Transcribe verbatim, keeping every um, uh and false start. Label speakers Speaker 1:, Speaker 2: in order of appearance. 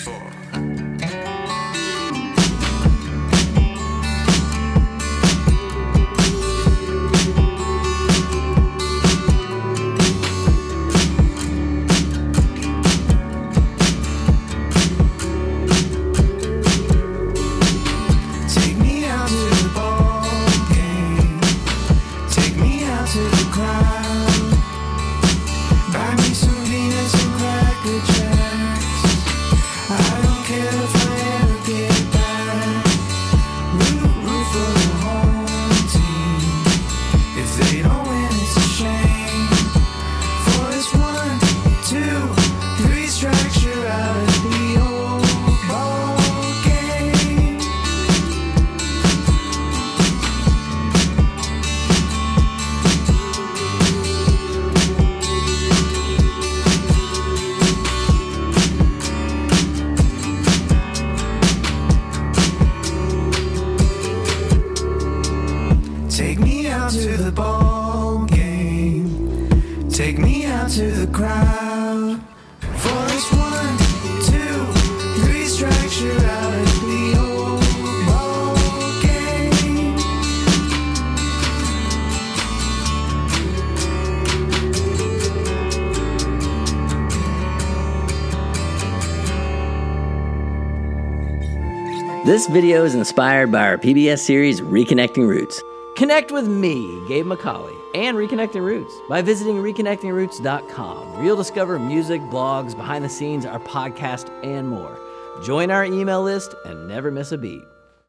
Speaker 1: Take me out to the ball game. Take me out to the crowd. For this one, two, three strikes, you're out of the old ball game.
Speaker 2: This video is inspired by our P B S series, Reconnecting Roots.
Speaker 3: Connect with me, Gabe McCauley, and Reconnecting Roots by visiting reconnecting roots dot com, where you'll discover music, blogs, behind the scenes, our podcast, and more. Join our email list and never miss a beat.